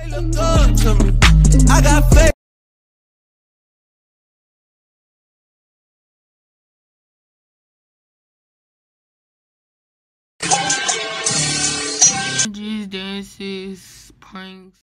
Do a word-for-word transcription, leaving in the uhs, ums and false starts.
look good to me. I got faith. These dances, pranks.